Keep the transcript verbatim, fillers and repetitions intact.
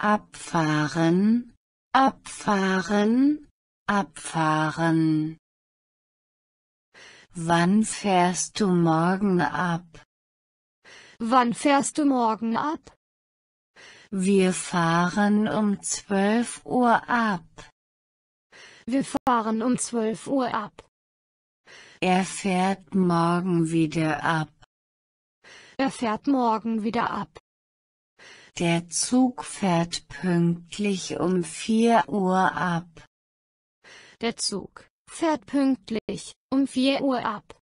abfahren, abfahren, abfahren. Wann fährst du morgen ab? Wann fährst du morgen ab? Wir fahren um zwölf Uhr ab. Wir fahren um zwölf Uhr ab. Er fährt morgen wieder ab. Er fährt morgen wieder ab. Der Zug fährt pünktlich um vier Uhr ab. Der Zug fährt pünktlich um vier Uhr ab.